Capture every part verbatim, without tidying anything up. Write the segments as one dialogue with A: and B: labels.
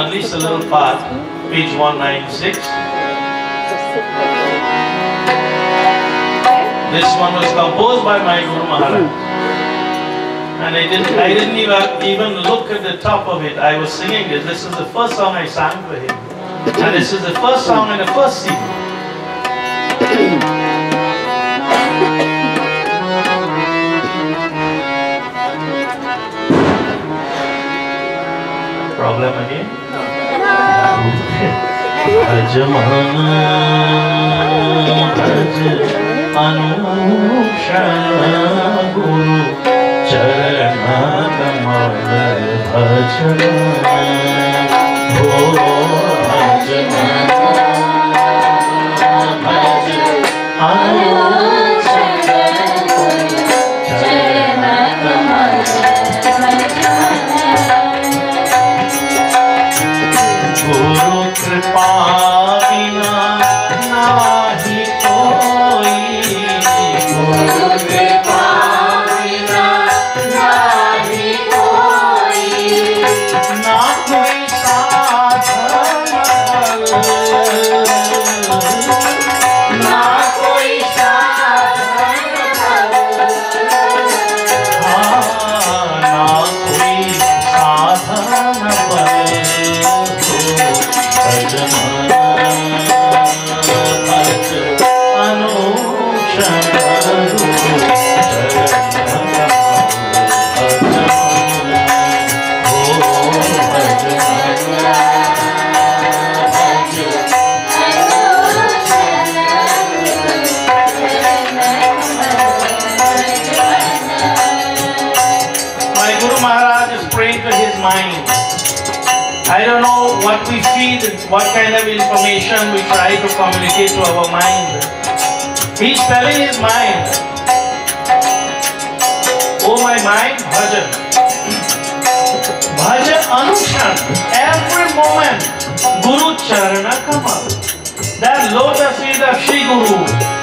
A: at least a little part, page one ninety-six. This one was composed by my Guru Maharaj. And I didn't, I didn't even, even look at the top of it. I was singing it. This is the first song I sang for him. And this is the first song in the first C D. Problem again? Ajamana Aj Anushan Guru Charana Kamal Bhajana Ho Ajamana Aj Anushan Guru Charana Kamal Guru Kripa Bina Nahi Koi Guru Kripa Bina Nahi Koi Na Koi Sadhana Na Koi Sadhana Na Koi Sadhana Ajamana Aj Anushan Guru Charana Ho Ajamana My Guru Maharaj is praying to his mind. I don't know what we feed, what kind of information we try to communicate to our mind. He's telling his mind, oh my mind, bhajan. Bhajan Anushan, every moment, Guru Charana Kamal. That lotus feet of Shri Guru,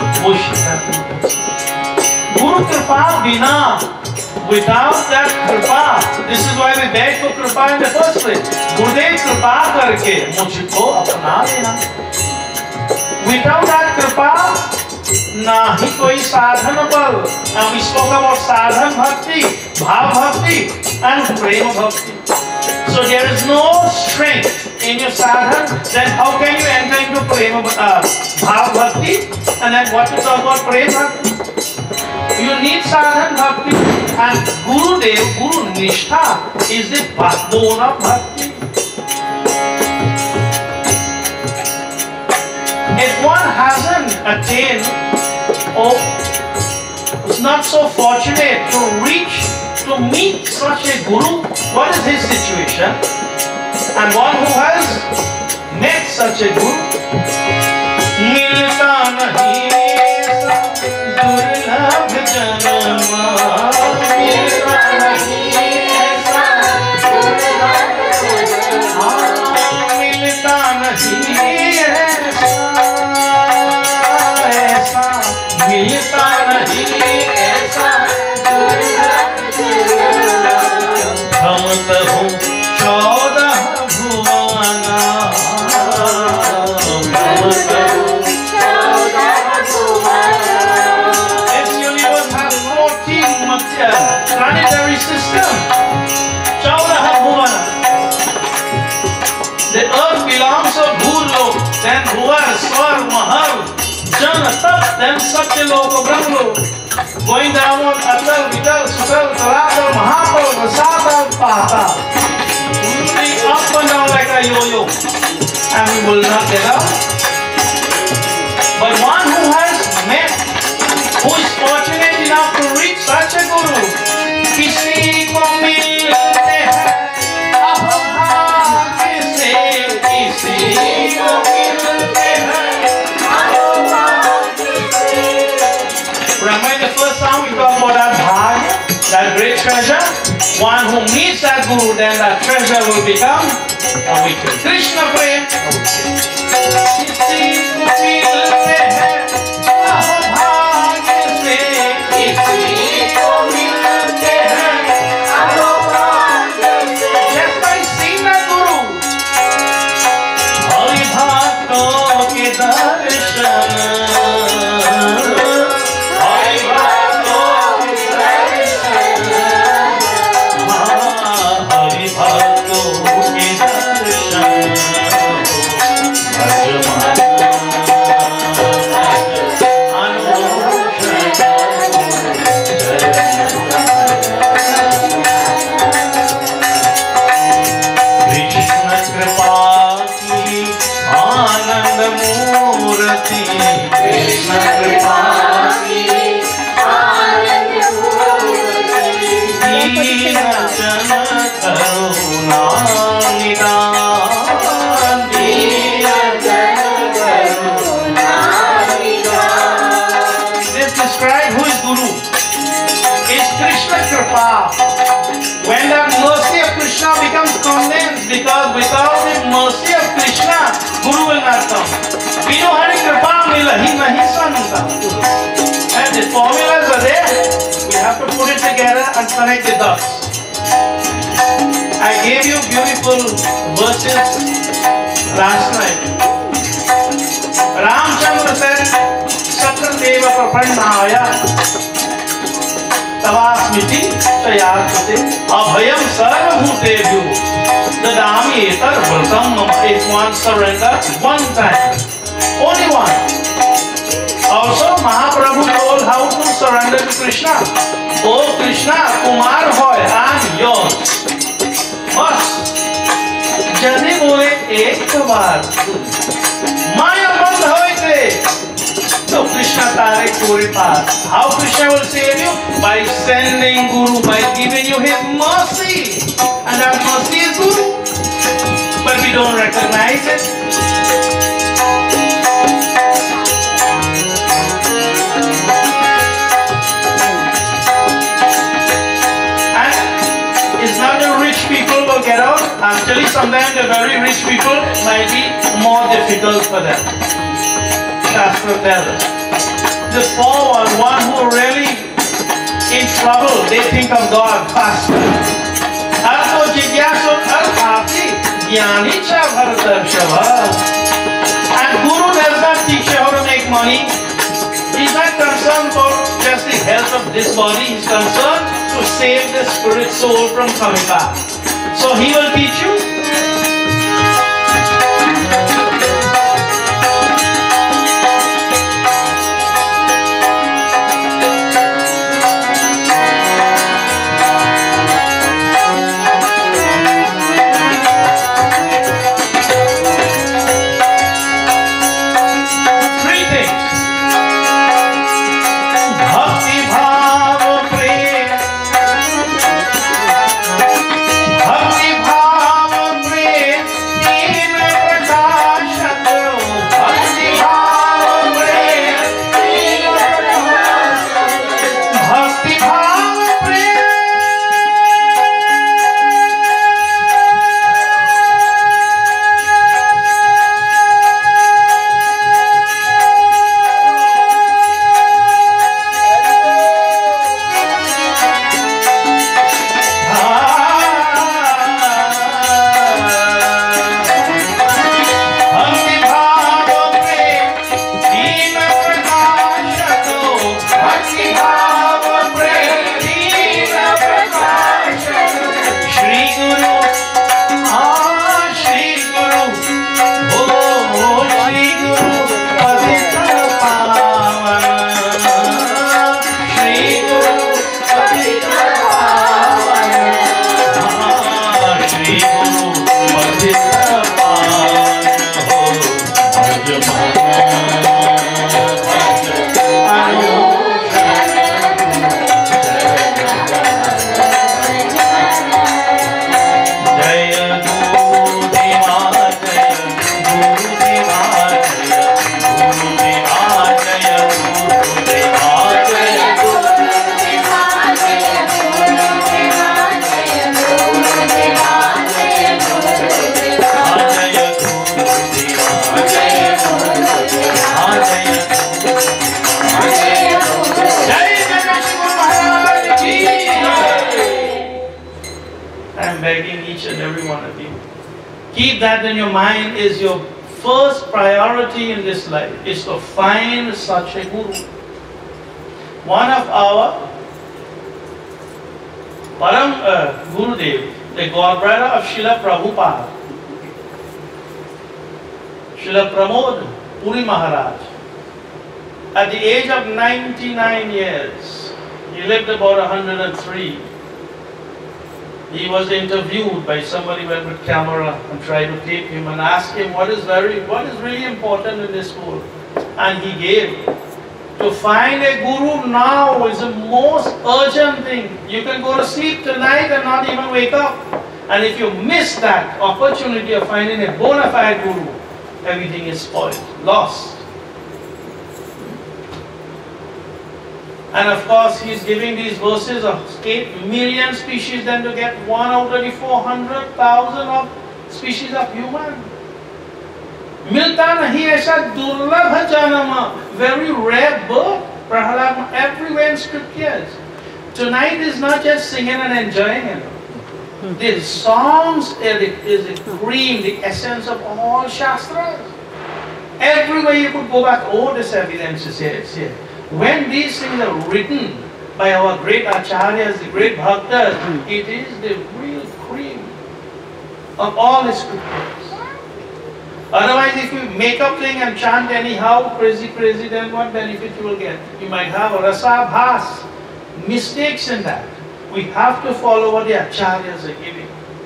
A: Guru Kripa Bina. Without that kripa, this is why we beg for kripa in the first place. Gurudev kripa karke mujhko apna lena. Without that kripa, nahi koi sadhana bal. Now we spoke about sadhan bhakti, bhav bhakti, and prema bhakti. So there is no strength in your sadhan. Then how can you enter into prema uh, bhav bhakti? And then what you talk about prema bhakti? You need sadhan bhakti, and Gurudev, Guru Nishtha is the backbone of bhakti. If one hasn't attained or is not so fortunate to reach, to meet such a Guru, what is his situation? And one who has met such a Guru, Milta nahi Durlabh janma Milta nahi aisa Durlabh janma Milta nahi aisa Milta nahi aisa Durlabh janma Hum tahu chaudah bhuvana Hum tahu planetary system. Chaudah Bhuvana. The earth belongs to Bhurlok, then Bhuvar, Swar, Mahal, Jana, Tap, then Satyalok, Brahmlok. Going downward, Atal, Vital, Sutal, Taladal, Mahapal, Rasatal, Patal. We will be up and down like a yo-yo, and we will not get up. But one who has met, who is fortunate enough to reach such a Guru, किसी को मिलते हैं अभाग्य से किसी को मिलते हैं अभाग्य से. Remember the first time we talked about that bhagya, that great treasure? One who meets that Guru, then that treasure will become a wicked. Krishna prem. किसी को मिलते हैं अभाग्य से किसी को मिलते हैं अभाग्य से. Just by seeing that Guru, without the mercy of Krishna, Guru will not come. Binu Hari Kripa milahi nahi santa. And the formulas are there. We have to put it together and connect the dots. I gave you beautiful verses last night. Ramchandra said, Sakradeva Prapannaya Tavasmiti Chayakute Abhayam Sarvabhutebhyo Dadami Etar Vratam Mama. If one surrender one time, only one. Also Mahaprabhu told how to surrender to Krishna. Oh Krishna, Kumar hoy, I am yours. Must. Jani bole ek baar Maya band hoite. So Krishna tare kore paas. How Krishna will save you? By sending Guru, by giving you his mercy. And that mercy is Guru. But we don't recognize it. People will get out. Actually, sometimes the very rich people might be more difficult for them. Shastra tells us. The poor one, one who really in trouble, they think of God faster. Arto jigyasu arthati jnani cha bharatarshava. And Guru does not teach you how to make money. He's not concerned for just the health of this body. He's concerned to save the spirit soul from coming back. So he will teach you. Three things. Bhakti bhava prema. Bhakti bhava prema. Tina prakashat. Bhakti bhava prema. Tina prakashat. Bhakti bhava prema. Bhakti bhava prema. Tina prakashat. Bhakti bhava prema. Tina prakashat. Shri Guru. Ah, Shri Guru. Oh, oh, Shri Guru. Pavitra Pavana. Shri Guru. Pavitra Pavana. Ah, Shri Guru. Pavitra Pavana. Oh, Bhajamana. Ayo. Jaya Guru Deva Jaya Guru Deva Jaya Guru Deva Jaya Guru Deva Jaya Guru Jaya Guru Deva Jaya Jaya Jai Jagannath Maharaj ki I am begging each and every one of you. Keep that in your mind. Is your first priority in this life is to find such a guru. One of our Param uh, Gurudev, the godbrother of Srila Prabhupada, Srila Pramod Puri Maharaj, at the age of ninety-nine years, he lived about one hundred three. He was interviewed by somebody went with camera and tried to tape him and asked him what is very, what is really important in this world. And he gave. To find a guru now is the most urgent thing. You can go to sleep tonight and not even wake up. And if you miss that opportunity of finding a bona fide guru, everything is spoiled, lost. And of course, he's giving these verses of eight million species, then to get one out of the four hundred thousand of species of human. मिलता नहीं ऐसा दुर्लभ जन्म, very rare birth. Prahalad, everywhere in scriptures. Tonight is not just singing and enjoying it. The songs is the cream, the essence of all Shastras. Everywhere you could go back, oh, this evidence is here, it's here. When these things are written by our great acharyas, the great bhaktas, it is the real cream of all the scriptures. Otherwise, if you make up thing and chant anyhow, crazy, crazy, then what benefit you will get? You might have a rasabhas, mistakes in that. We have to follow what the acharyas are giving.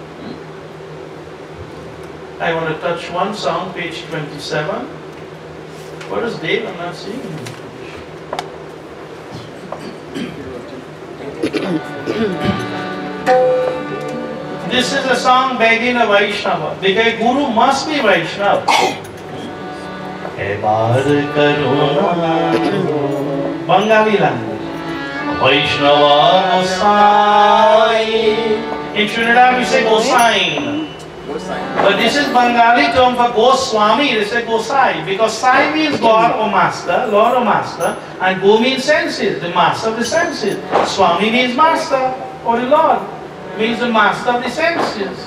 A: I want to touch one song, page twenty-seven. What is Dave? I'm not seeing him. This is a song begging a Vaishnava. Because Guru must be Vaishnava. Bengali language. Vaishnava Gosai. In Trinidad we say Gosain. But this is Bengali term for Goswami. They say Gosai. Because Sai means God or Master, Lord or Master. And Go means senses, the Master of the senses. Swami means Master or the Lord. Means the Master of the senses.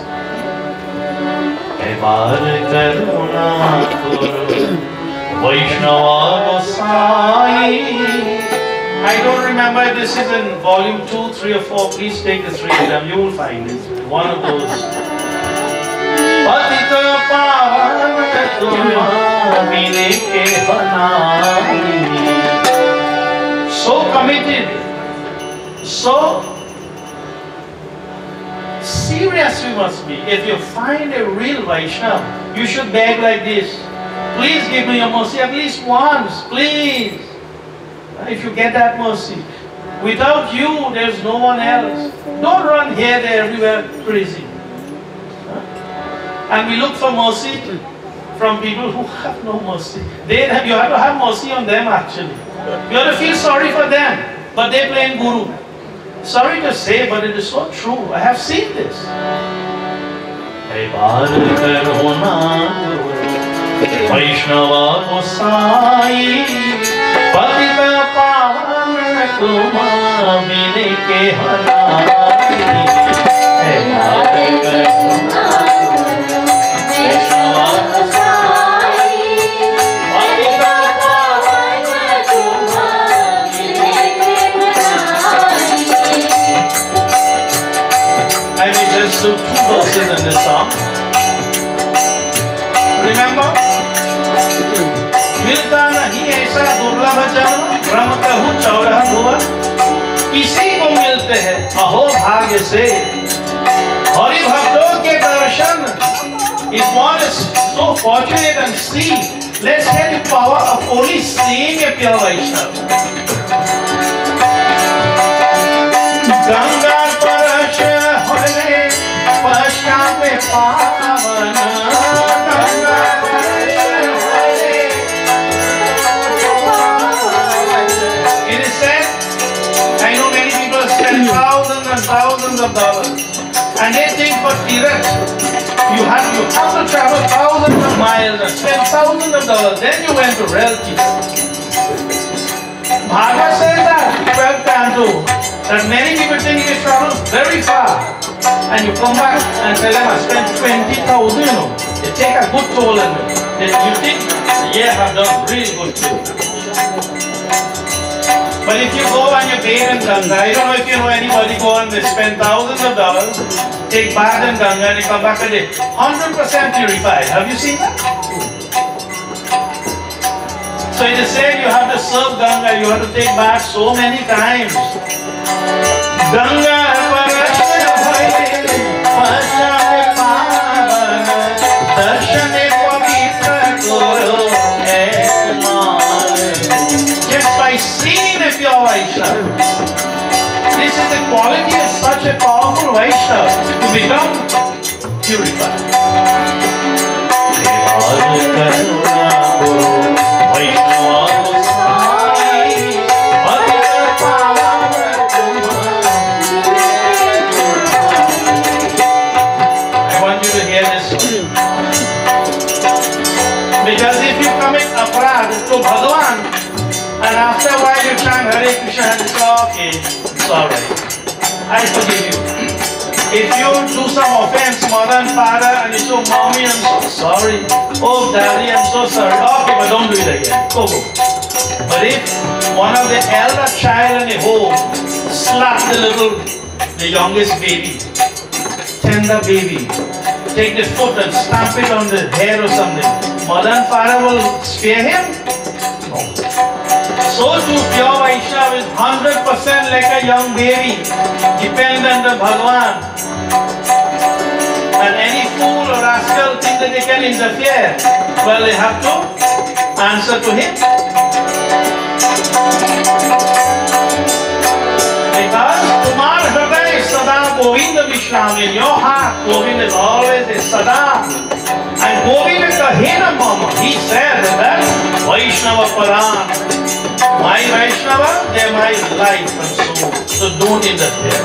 A: I don't remember if this is in volume two, three or four. Please take the three of them. You will find it. One of those. So committed. So serious we must be. If you find a real Vaishnava, you should beg like this. Please give me your mercy at least once, please. If you get that mercy. Without you, there's no one else. Don't run here, there, everywhere, crazy. And we look for mercy from people who have no mercy. They have, you have to have mercy on them actually. You have to feel sorry for them. But they play in Guru. Sorry to say, but it is so true. I have seen this. Vaishnava Gosai Patita Pavana Kumara Vinike I will just do two verses in this song. Remember? मिलता नहीं ऐसा दुर्लभ जन्म, ब्रह्म कहूँ चौदह भुवन, किसी को मिलते हैं अहो भाग्य से हरि भक्तों के दर्शन. If one is so fortunate and see, let's get the power of only seeing a pure Vaishnava. Ganga parash hore pashya me pavana. Thousands and thousands of dollars, and they think for Tirath you have you have to travel thousands of miles and spend thousands of dollars. Then you went to reality. Bhagavad says that twelfth canto that many people think you travel very far, and you come back and tell them I spent twenty thousand. You know, they take a good toll on you. Then you think, yeah, I've done really good toll. But if you go and you bathe in Ganga, I don't know if you know anybody go and they spend thousands of dollars, take bath in Ganga and they come back and they one hundred percent purified. Have you seen that? So it is said you have to serve Ganga, you have to take bath so many times. Ganga parashya bhai pashya pavana darshane pavitra guru ekmar. Just by seeing a pure Vaishnava. This is the quality of such a powerful Vaishnava to become purified. I want you to hear this. to Bhagavan, and after a while you chant Hare Krishna and it's okay, it's alright. I forgive you. If you do some offense, mother and father, and you say, Mommy, I'm so sorry. Oh, Daddy, I'm so sorry. Okay, but don't do it again. Go, go. But if one of the elder child in the home slap the little, the youngest baby, tender baby, take the foot and stamp it on the hair or something, mother and father will spare him? No. So too, pure Vaishnava is one hundred percent like a young baby, dependent on Bhagavan. And any fool or rascal think that they can interfere. Well, they have to answer to him. Because Kumar Hriday Sada Govinda Vishram, in your heart, Govinda is always a Sada. And Govinda Kahena Mama, he said that Vaishnava Paran. My Vaishnava, they are my life and soul. So don't interfere.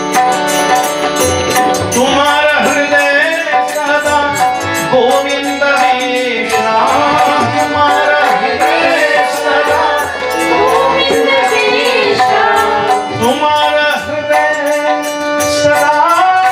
A: Tumhara Hriday Sada Govinda Vishram. Tumhara Hriday Sada Govinda Vishram. Tumhara Hriday Sada.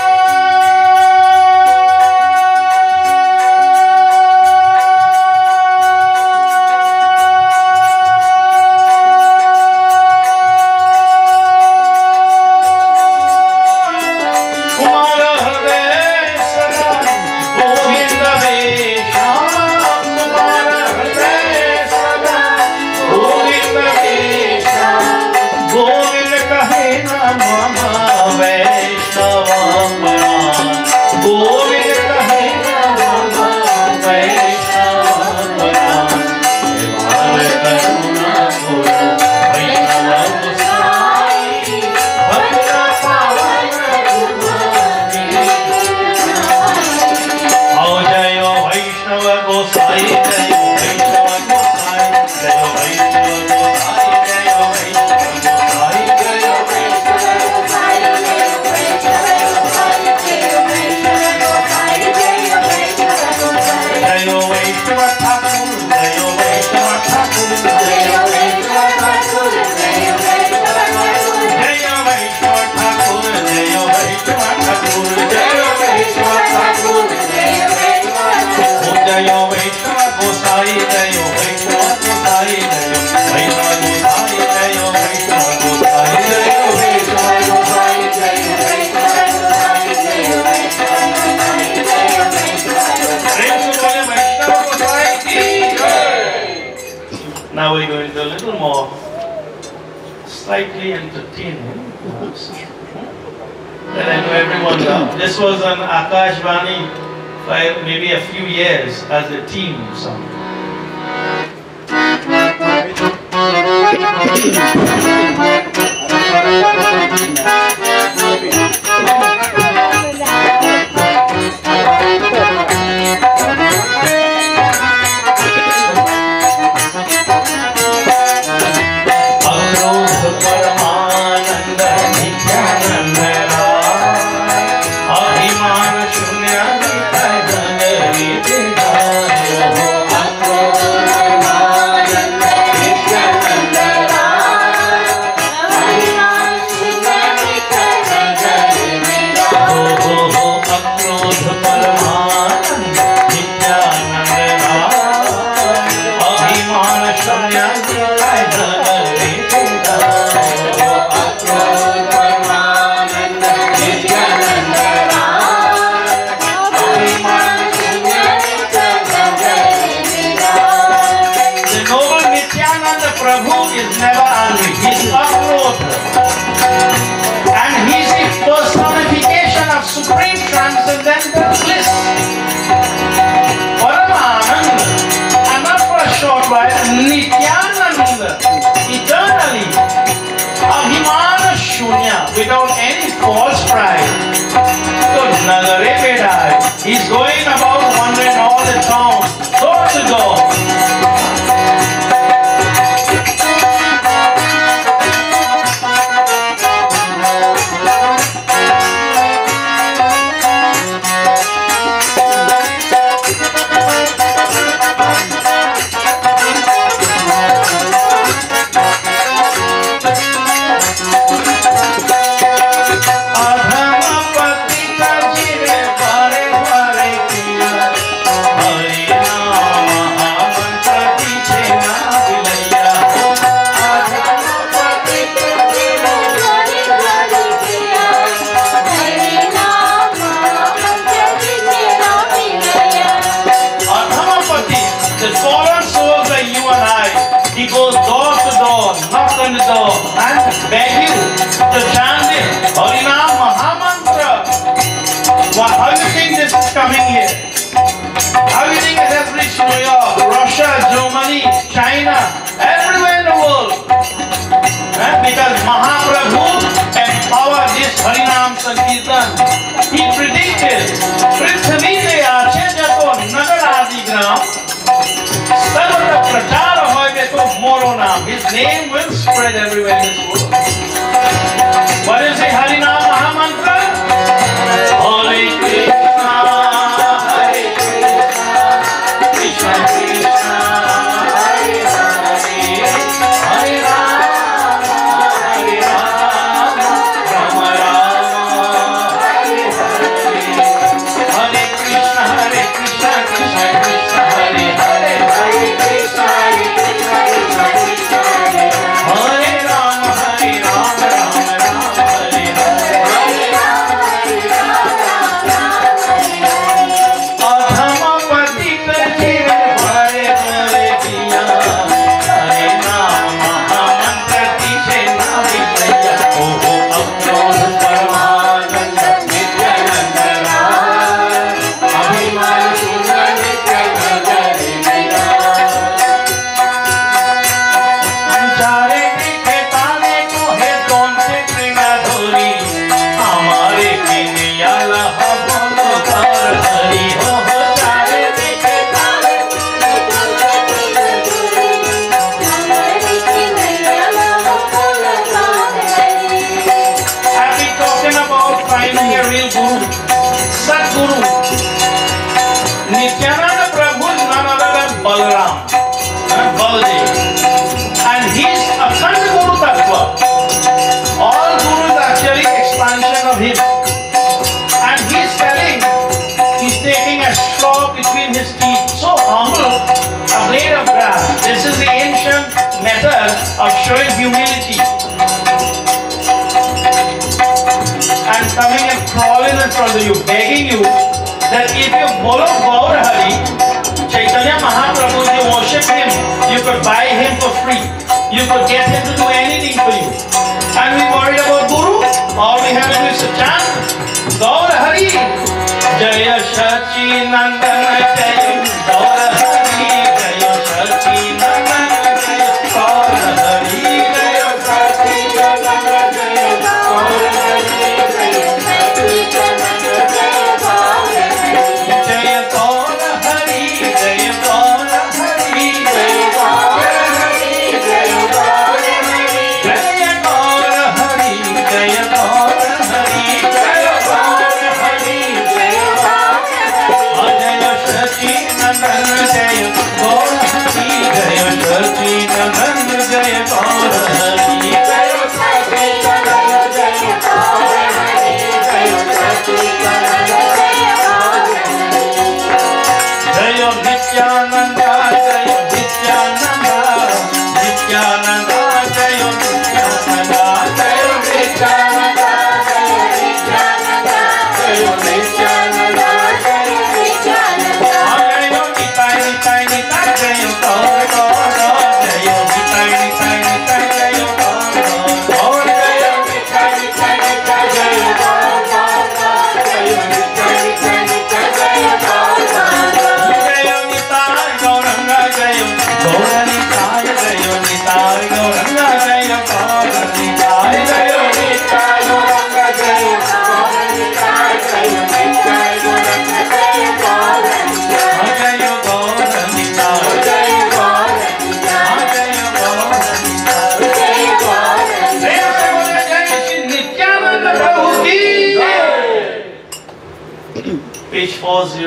B: Now we're going to a little more slightly entertaining. That I know everyone loves. This was on Akashvani for maybe a few years as a team song.
A: Supreme transcendental bliss. Paramananda. And not for a short while, Nityananda. Eternally. Abhimana Shunya. Without any false pride. So Nagare Vedai. He's going about wandering all the town. Door to door. the fallen souls like you and I, he goes door to door, knock on the door, and beg you to chant it. Harinam Mahamantra. Well, how do you think this is coming here? How do you think it has reached New York, Russia, Germany, China, everywhere in the world? Eh? Because Mahaprabhu empowered this Harinam Sankirtan. He predicted, Prithvi de ache jato nagar adi gram, sarvatra prachara hoibe to moro naam. His name will spread everywhere in this world. What is the Harinam Mahamantra? Hare Krishna, Hare Krishna, Krishna Krishna, Hare Hare, Hare Rama, Hare Rama, Rama Rama, Hare Hare, Hare Krishna, Hare Krishna, Krishna Krishna, Hare Hare, Hare Krishna, Hare Krishna, Krishna Krishna, Hare Hare, Hare Rama, Hare Rama, Rama Rama, Hare Hare, Hare Rama, Hare Rama, Adhama patik jire bhare bhare diya, Hare Naam Mahamantra dise na vidya, Oho Aprodh Paramananda Nityananda Ram, Abhiman Suna Nityananda Ram. Chare dikhe tane ko hai kaun se tringa dhori, Hamare kiniya laha bolo tar hari ho ho. Chare dikhe tane I've been talking about finding a real guru, Sadguru. Nityananda Prabhu is none other than Balaram, uh, Baldev. And he's Akhand Guru Tattva. All gurus are actually expansion of him. And he's telling, he's taking a straw between his teeth, so humble, a blade of grass. This is the ancient method of showing humility. And coming and crawling in front of you, begging you that if you follow Gaur Hari, Chaitanya Mahaprabhu, you worship him, you could buy him for free. You could get him to do anything for you. And we worried about Guru, all we have to do is to chant Gaur Hari. Jaya Shachi Nandana Jaya Gaur Hari, Jaya Shachi Nandana Jaya Gaur Hari, Jaya Shachi Nandana Jaya Gaur Hari, Jaya Shachi Nandana Jaya Gaur Hari, Jaya Gaur Hari, Jaya Gaur Hari, Jaya Gaur Hari, Jaya Gaur Hari, Jaya Gaur Hari, Jaya Gaur Hari, Jaya Gaur Hari, Jaya Gaur Jaya Shachi Nandana Jaya Gaur Hari, Jaya Shachi Nandana Jaya Gaur Hari, Jaya Shachi Nandana Jaya Gaur Hari, Jaya Shachi Nandana Jaya Gaur Hari, Jaya Nityananda, Jaya Nityananda, Nityananda, Jaya Nityananda, Jaya Nityananda, Jaya Nityananda, Jaya Nityananda, Jaya Nityananda, Jaya Nitai Nitai Nitai, Jaya Gaur Gaur Gaur, Jaya Nitai Nitai Nitai, Jaya Gaur Gaur Gaur, Jaya Nitai Nitai Nitai, Jaya Gaur Gaur Gaur, Jaya Nitai Nitai Nitai, Jaya Gaur Gaur Gaur, Jaya Nitai Gauranga, Jaya Gaur Nitai, Jaya Nitai Gauranga, Jaya Gaur Nitai, Jaya Nitai Gauranga, Jaya Gaur Nitai, Jaya Nitai Gauranga, Jaya Gaur Nitai, Jaya Gaur Nitai, Jaya Gaur Nitai, Jaya Gaur Nitai, Jaya Gaur Nitai, Jaya Shri Nityananda Prabhu ki jai. Page forty.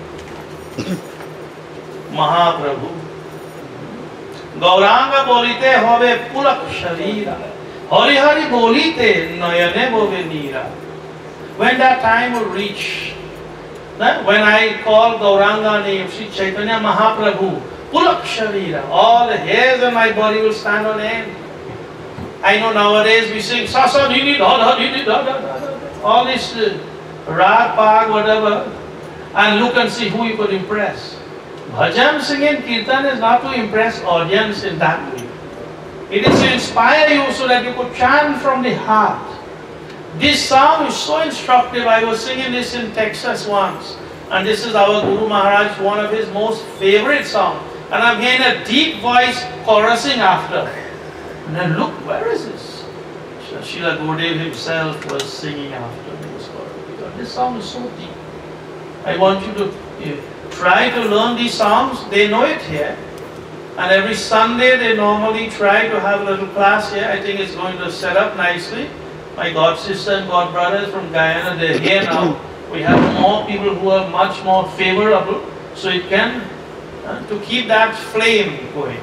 A: Mahaprabhu. Gauranga bolite hobe pulak sharira. Hari Hari bolite nayane bove nira. When that time will reach, when I call Gauranga name, Sri Chaitanya Mahaprabhu, pulak sharira, all the hairs on my body will stand on end. I know nowadays we sing sa sa di di da da di di da da da, all this uh, rag, pag, whatever, and look and see who you could impress. Bhajan singing, kirtan is not to impress audience in that way. It is to inspire you so that you could chant from the heart. This song is so instructive. I was singing this in Texas once. And this is our Guru Maharaj, one of his most favorite songs. And I'm hearing a deep voice chorusing after. And then look, where is this? Srila Gurudev himself was singing after this chorus. This song is so deep. I want you to you try to learn these songs. They know it here. And every Sunday they normally try to have a little class here. I think it's going to set up nicely. My god sister and god brothers from Guyana, they're here now. We have more people who are much more favorable. So it can, uh, to keep that flame going.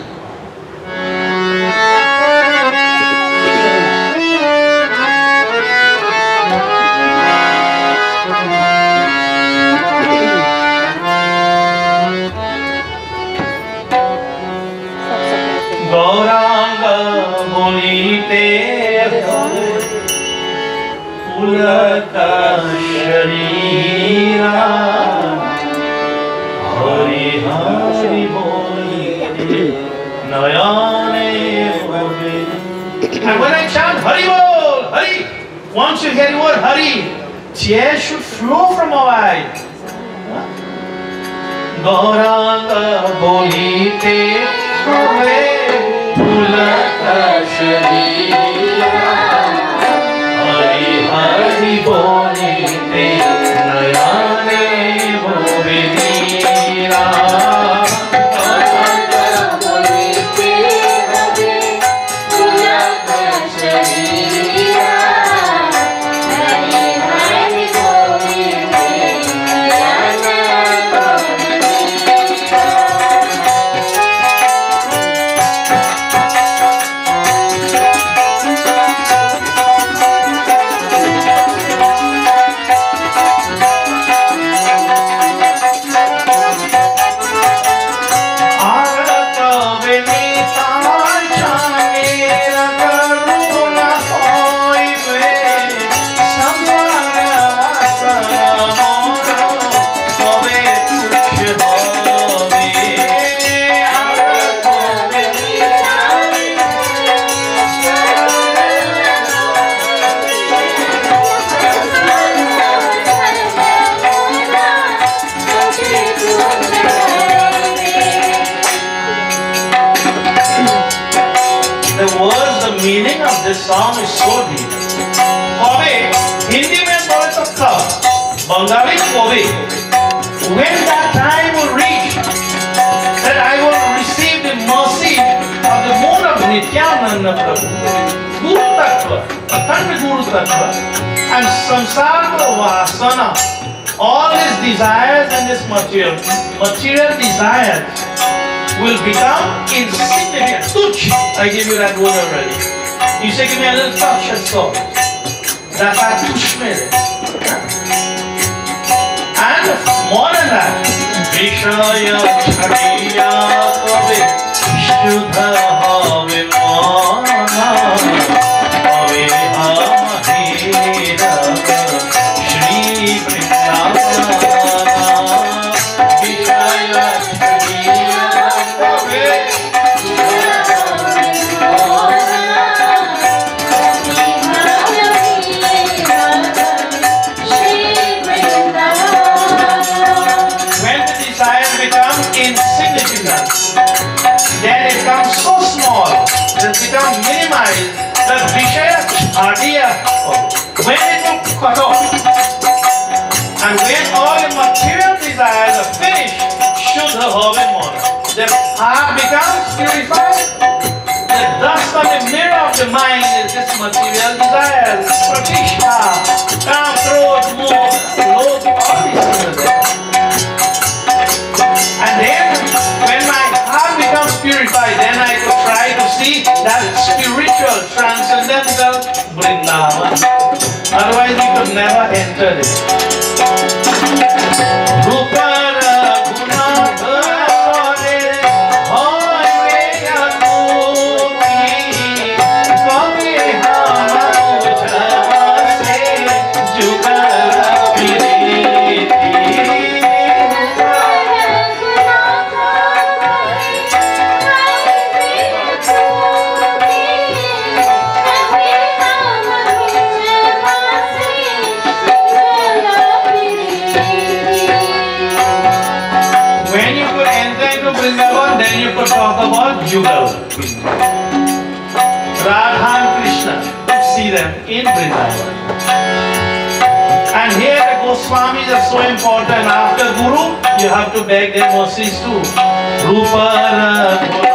A: Gauranga bolite pulata sharira Hari Hari bolite nayane bole. And when I chant Hari Bol, Hari, once you hear the word Hari, tears should flow from our eyes. Gauranga bolite pulata sharira Hari Hari bolite nayane bobedira
C: Gauranga bolite pulata sharira Hari Hari bolite nayane
A: This song is so deep. Kobe, Hindi mein bole to kab, Bengali Kobe. When that time will reach, that I will receive the mercy of the moon of Nityananda Prabhu, Guru Tattva, Akhand Guru Tattva, and Samsara Vasana, all his desires and his material, material desires will become insignificant. Tuch, I give you that word already. You say, give me a little touch and so. That's how touch me. And more than that, Vishaya Chadiya Kavi Shuddha Have Mana Ave Amahira Shri Vrindavana Vishaya Chadiya Kavi then it becomes so small, it becomes minimized, the Vishaya Chadiya, when it will cut off, and when all the material desires are finished, Shuddha Have Mana, the heart becomes purified. The dust on the mirror of the mind is this material desires, Pratishtha, Kam, Krodh, Moh, Lobh, all these things are there. And then, when my heart becomes purified, then I could try to see that spiritual, transcendental Vrindavan. Otherwise, we could never enter it. Rupara Gunadhare Hoye Anuti Kavi Hamajase Jugara Piriti When you could enter into Vrindavan, then you could talk about Jugal. Radha and Krishna, you see them in Vrindavan. And here the Goswamis are so important. After Guru, you have to beg their mercies too. Rupa